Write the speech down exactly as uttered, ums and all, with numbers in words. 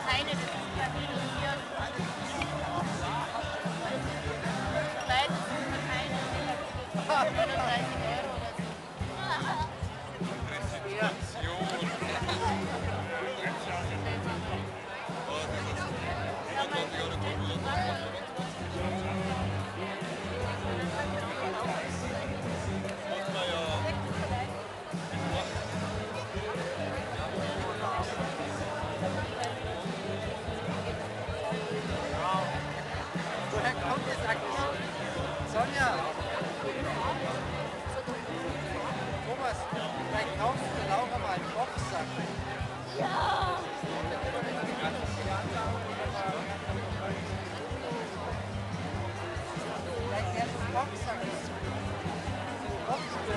Keine, das ist Kabine hier. Kleid ist für keine, neununddreißig Euro oder so. Woher kommt das eigentlich? Sonja! Thomas, vielleicht kaufst du Laura mal einen Boxsack. Ja! Vielleicht wäre das Boxsack. Boxsack.